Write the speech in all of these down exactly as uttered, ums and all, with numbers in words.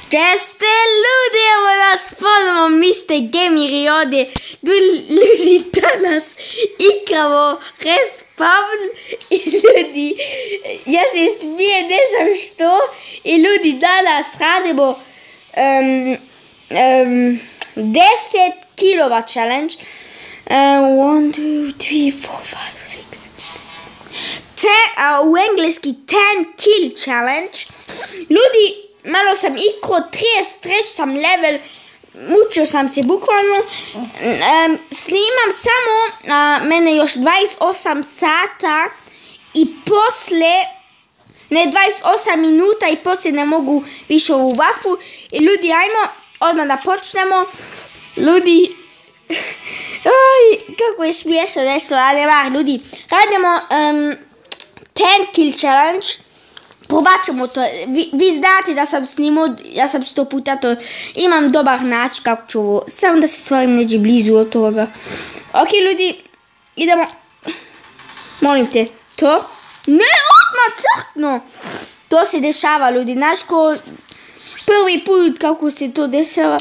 Jeste ljudi, evo nas ponovno mister Gaming i ovdje ljudi danas igramo Respawn i ljudi, ja se smijem, ne znam što, i ljudi danas radimo um, um, deset kilova challenge. Uh, one, two, three, four, five, six, ten, uh, u engleski ten kill challenge. Ljudi, malo sam igrao, trideset treći sam level, mučio sam se bukvalno, um, snimam samo, uh, mene još dvadeset osam sata i poslije, ne dvadeset osam minuta i poslije ne mogu više ovu vafu. I ljudi, ajmo, odmah da počnemo. Ljudi, oj, kako je smiješno nešto, ali var, ljudi, radimo um, ten kill challenge. Probat ćemo to, vi, vi znate da sam snimao, ja sam sto puta to, imam dobar način kako ću ovo, samo da se stvarim neđe blizu od toga. Ok ljudi, idemo, molim te, to, ne odmah crtno, to se dešava ljudi, znaš ko prvi put kako se to dešava.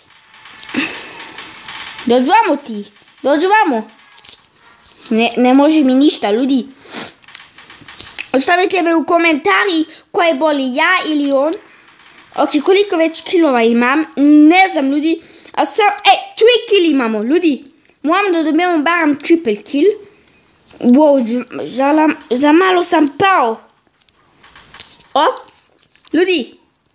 Dođu vamo ti, dođu vamo, ne, ne može mi ništa ljudi. Ostavite me u komentari ko je bolji, ja ili on. Ok, koliko već kilova imam, ne znam ljudi. A sam, e, tri kill imamo, ljudi. Moram da dobijemo barem triple kill. Wow, za, za malo sam pao. O, ljudi.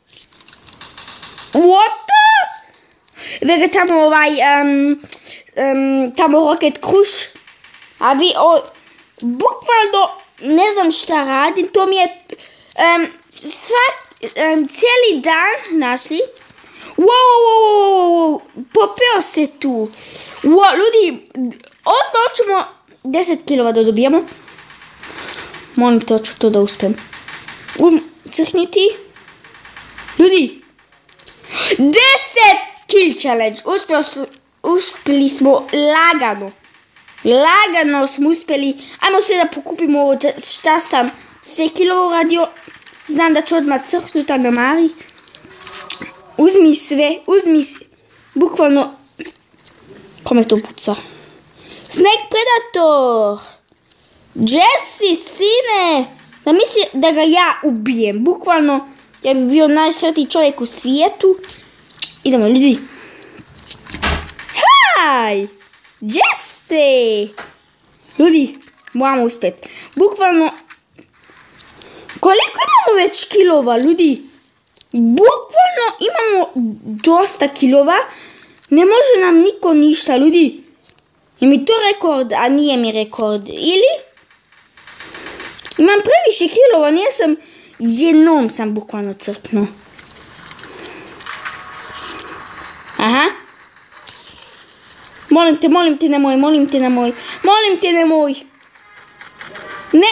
What the? Vega tamo ovaj, um, um, tamo Rocket Crush. A vi, o, bukvalno, ne znam šta radim, to mi je um, sva, um, cijeli dan našli. Wow, wow, wow, wow, popeo se tu. Wow, ljudi, odmah ćemo deset kilova da dobijemo. Molim te, hoću to da uspijem. Um, crkniti. Ljudi, deset kill challenge. Uspjeli, uspjeli smo lagano. Lagano smo uspjeli. Ajmo sve da pokupimo ovo šta sam sve kilova uradio. Znam da ću odmah crknuti na Mari. Uzmi sve, uzmi sve. Bukvalno. Kome to puca? Snake Predator. Jesse, sine. Da misli da ga ja ubijem. Bukvalno. Ja bi bio najsretniji čovjek u svijetu. Idemo ljudi. Haj. Jeste! Ljudi, moramo uspjeti. Bukvalno, koliko imamo već kilova, ljudi? Bukvalno imamo dosta kilova. Ne može nam niko ništa, ljudi. Je mi to rekord, a nije mi rekord. Ili? Imam previše kilova, nisam, jednom sam bukvalno crknuo. Aha. Molim te, molim te nemoj, molim te nemoj, molim te nemoj. Ne.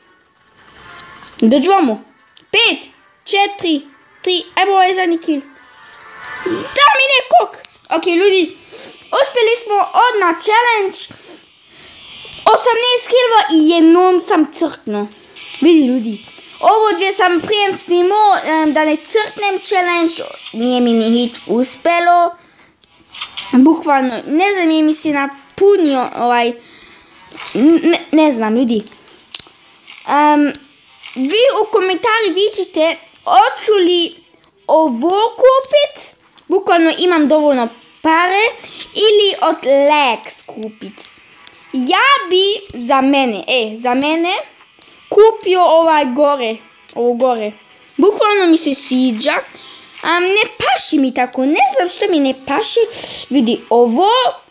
Dođu vamo. Pet, četiri, tri, ajmo ovaj zadnji kill. Da mi nekog. Ok, ljudi, uspjeli smo odmah challenge. osamnaest killova i jednom sam crknuo. Vidi ljudi, ovo gdje sam prije snimao da ne crknem challenge, nije mi ni hić uspjelo. Bukvalno, ne znam, je mi se napunio ovaj, ne, ne znam ljudi. Um, vi u komentari vidite, hoću li ovo kupit, bukvalno imam dovoljno pare, ili od Lex kupit. Ja bi za mene, e, za mene, kupio ovaj gore, ovo gore. Bukvalno mi se sviđa. Um, ne paši mi tako, ne znam što mi ne paši. Vidi, ovo,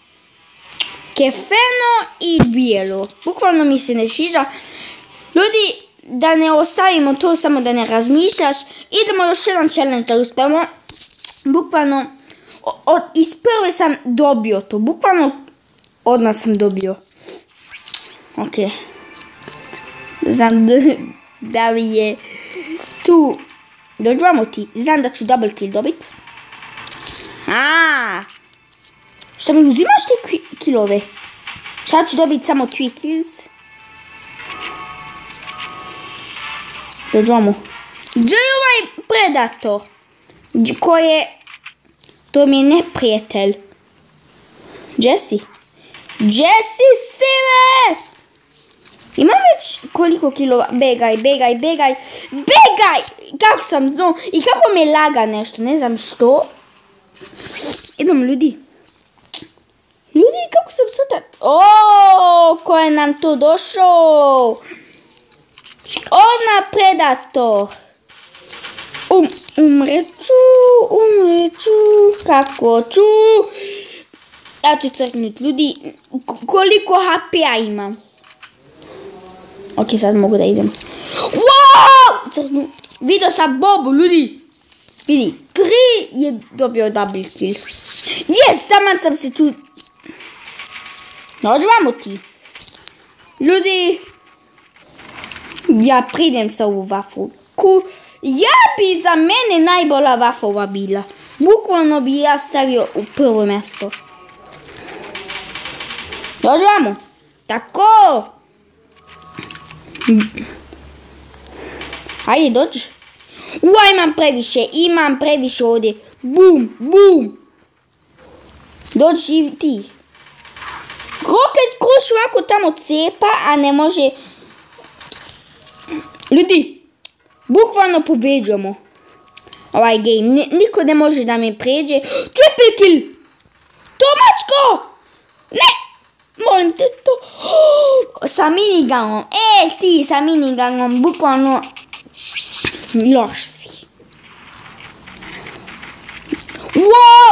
kefeno i bijelo. Bukvalno mi se ne sviđa. Ljudi, da ne ostavimo to, samo da ne razmišljaš. Idemo još jedan challenge da uspemo. Bukvalno, od, iz prve sam dobio to. Bukvalno, odmah sam dobio. Ok. Znam da, da li je tu... Dođu ti, znam da ću double kill dobit. Aaaa. Šta mi uzimaš te killove? Šta ću dobit samo tri kills? Dođu vamo. Gdje je ovaj Predator? Ko je... To mi je neprijatelj. Jesse. Jesse, sine! Imam već koliko kilova... Begaj, begaj, begaj. Begaj! Kako sam znao. I kako me laga nešto. Ne znam što. Idemo, ljudi. Ljudi, kako sam sada... O, ko je nam to došao? Ona predator. Um, umreću, umreću. Kako ću? Ja ću crknuti, ljudi. Koliko ha pe a imam? Ok, sad mogu da idem. Wow! Crknu. Vidio sam Bobu, ljudi. Vidi, tri je dobio double kill. Yes, taman sam se tu... Dođi vamo ti. Ljudi, ja pridem sa ovu vafu. Ku, ja bi za mene najbolja vafova bila. Bukvalno bi ja stavio u prvo mjesto. Dođi vamo. Tako. Hajde, dođi. Ua, imam previše, imam previše ovdje. Bum, bum. Dođi ti. Rocket Crush ovako tamo cepa, a ne može... Ljudi, bukvalno pobeđujemo ovaj game. Niko ne može da me pređe. Triple kill! Tomačko! Ne! Molim te to. Oh, sa miniganom. E, ti sa miniganom. Bukvalno loš si. Wow!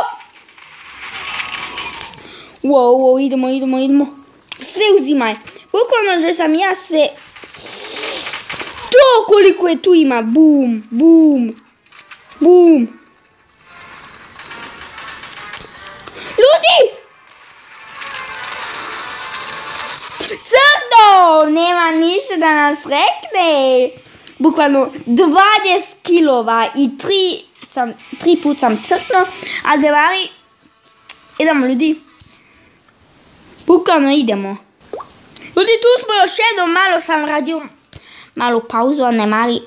Wow, wow, idemo, idemo, idemo. Sve uzimaj. Bukvalno že sam ja sve... To koliko je tu ima. Bum, bum, bum. Ljudi! Crno! Nema ništa da nas rekne. Bukvalno dvadeset kilova i tri, sam, tri put sam crkno. A devari, idemo ljudi. Bukvalno idemo. Ljudi, tu smo još jednom, malo sam radio malu pauzu, a ne mali.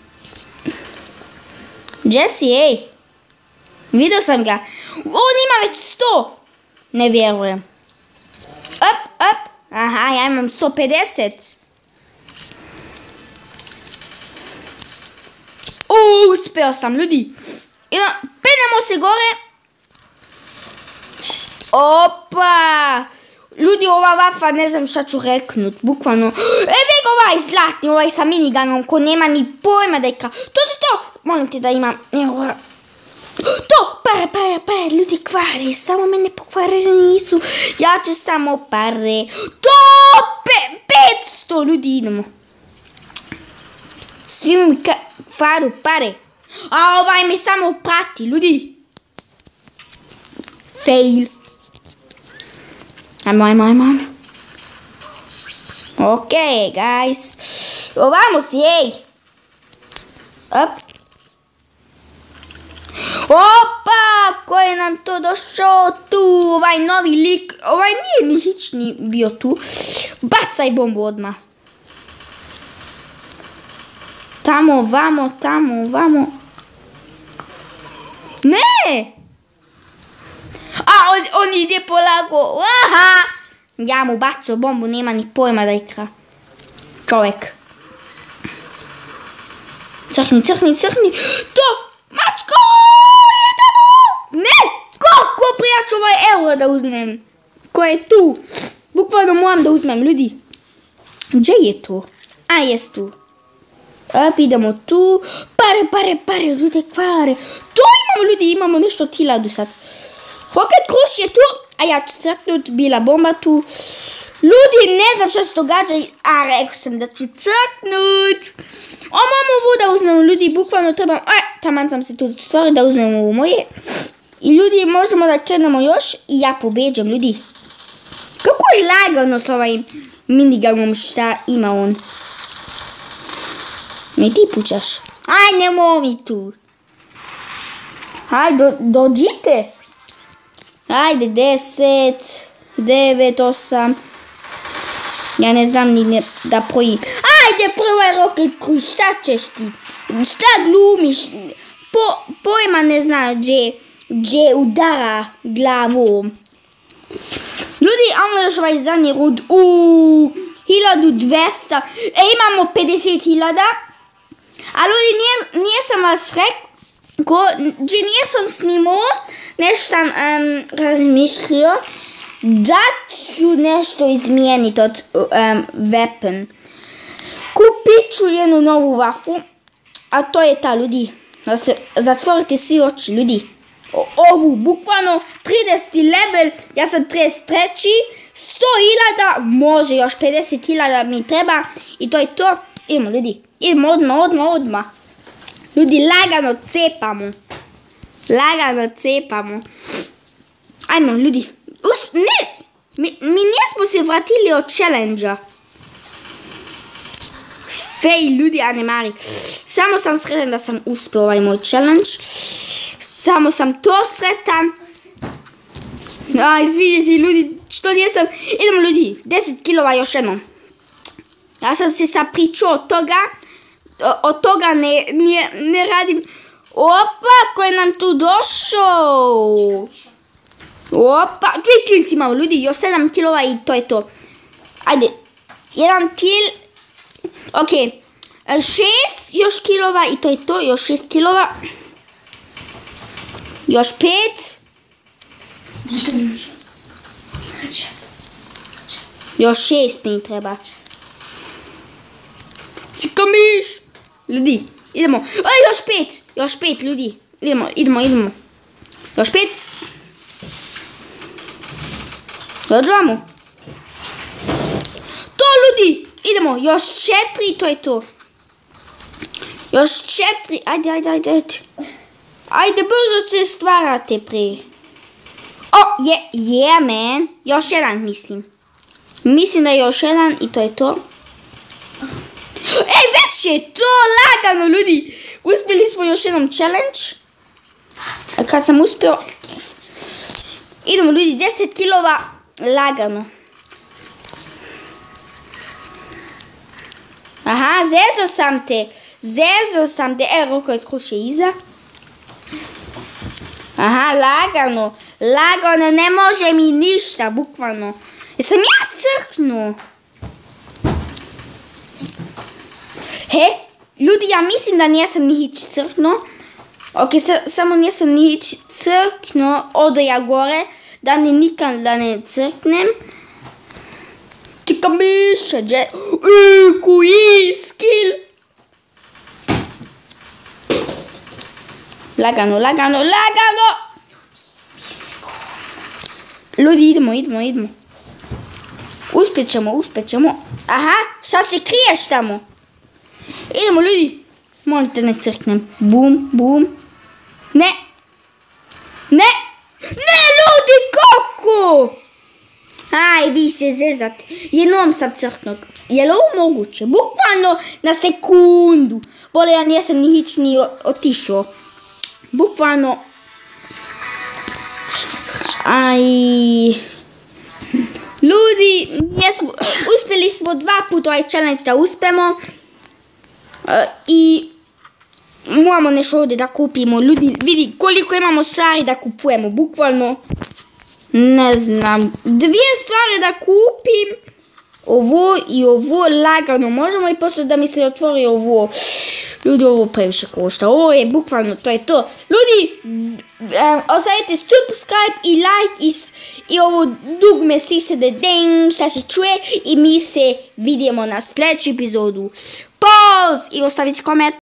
Jesse, ej. Vidio sam ga. On ima već sto. Ne vjerujem. Up, up. Aha, ja imam sto pedeset. O, uspeo sam, ljudi. Idemo, penemo se gore. Opa. Ljudi, ova vafa, ne znam šta ću reknut, bukvalno. E, vek ovaj zlatni, ovaj sa miniganom, ko nema ni pojma da igra. To, to, to. Molim te da imam. To, pare, pare, pare, ljudi kvare, samo mene pokvare nisu. Ja ću samo pare. To, pe, petsto, ljudi, idemo. Svi mi kvaru pare. A ovaj me samo prati, ljudi. Fail. Ajmo, ajmo, ajmo. Ok, guys. Ovamo si, ej. Up. Opa, ko je nam to došao tu? Ovaj novi lik. Ovaj nije ni hični bio tu. Bacaj bombu odmah. Tamo, vamo, tamo, vamo. Ne! A, on, on ide polago. Aha! Ja mu bacio bombu, nema ni pojma da igra. Čovjek. Crkni, crkni, crkni. To! Mačko! Idemo! Ne! Kako prijaću ovaj euro da uzmem? Ko je tu? Bukvalno moram da uzmem, ljudi. Gdje je to? A, jes tu. Up, idemo tu. Pare, pare, pare, ljudi, kvare. To imamo, ljudi, imamo nešto tiladu sad. Rocket Crush je tu, a ja ću crknut, bila bomba tu. Ljudi, ne znam šta se događa, a rekao sam da ću crknut. O, mamo, ovo da uzmemo, ljudi, bukvalno trebam, aj, taman sam se tu stvari da uzmemo ovo moje. I ljudi, možemo da krenemo još i ja pobeđam, ljudi. Kako je lagano s ovaj miniganom šta ima on. Ne ti pučaš. Aj, nemo mi tu. Aj, do, dođite. Ajde, deset, devet, osam. Ja ne znam ni ne, da projim. Ajde, prvo je Rocket Crush, šta ćeš ti? Šta glumiš? Po, pojma ne znaju gdje, gdje udara glavu. Ljudi, imamo još ovaj zadnji rund. Uuu, hiljadu dvesta. E, imamo pedeset hiljada. A ljudi, nije, nije sam vas rekao, gdje nisam snimao, nešto sam um, razmišljio, da ću nešto izmijeniti od um, weapon. Kupit ću jednu novu vafu, a to je ta, ljudi. Zatvorite svi oči, ljudi. O, ovu, bukvalno trideseti level, ja sam trideset treći, sto hiljada, može još pedeset hiljada mi treba i to je to. Idemo, ljudi, idemo odmah, odmah, odmah. Ljudi, lagano cepamo. Lagano cepamo. Ajmo, ljudi. Us, ne, mi, mi nismo se vratili od challenge-a. Fej, ljudi, a ne mari. Samo sam sretan da sam uspio ovaj moj challenge. Samo sam to sretan. A, izvidjeti, ljudi, što nisam. Idemo, ljudi, deset kilova još jednom. Ja sam se sad pričao od toga. Od toga ne, ne, ne radim. Opa, ko je nam tu došao? Opa, dvije kilci imamo, ljudi, još sedam kilova i to je to. Ajde, jedan kil. Ok, šest još kilova i to je to, još šest kilova. Još pet. Još šest mi treba. Sikamiš. Ljudi, idemo. Aj, još pet. Još pet, ljudi. Idemo, idemo, idemo. Još pet. Dođemo. To, ljudi. Idemo, još četiri, to je to. Još četiri. Ajde, ajde, ajde, ajde. Ajde, brzo se stvarate prije. O, je, je, man. Još jedan, mislim. Mislim da je još jedan i to je to. Ej, već je to lagano, ljudi. Uspjeli smo još jednom challenge. A kad sam uspio... Idemo, ljudi, deset kilova lagano. Aha, zezo sam te. Zezo sam te. Evo, ruko je kruše iza. Aha, lagano. Lagano, ne može mi ništa, bukvalno. Jesam ja crknuo? He, ljudi, ja mislim da nisam nić crknuo. Ok, sa, samo nisam nić crknuo. Odo ja gore, da ne nikad da ne crknem. Čekaj miše, dje... Uuu, koji skill. Lagano, lagano, lagano. Ljudi, idemo, idemo, idemo. Uspjet ćemo, uspjet ćemo. Aha, sad se kriješ tamo. Idemo, ljudi. Molite, ne crknem. Bum, bum. Ne. Ne. Ne, ljudi, kako? Aj, vi se zezate. Jednom sam crknuo. Je li ovo moguće? Bukvalno na sekundu. Bole, ja nisam nić ni otišao. Bukvalno. Aj. Ljudi, jesmo, uspjeli smo dva puta ovaj challenge da uspemo. Uh, I moramo nešto ovdje da kupimo. Ljudi, vidi koliko imamo stvari da kupujemo. Bukvalno, ne znam, dvije stvari da kupim. Ovo i ovo lagano. Možemo i poslije da mi se otvori ovo. Ljudi, ovo previše košta. Ovo je bukvalno, to je to. Ljudi, um, ostavite subscribe i like i, i ovo dugme stisnete ding, šta se čuje i mi se vidimo na sljedeću epizodu. Pause i ostavite komentar.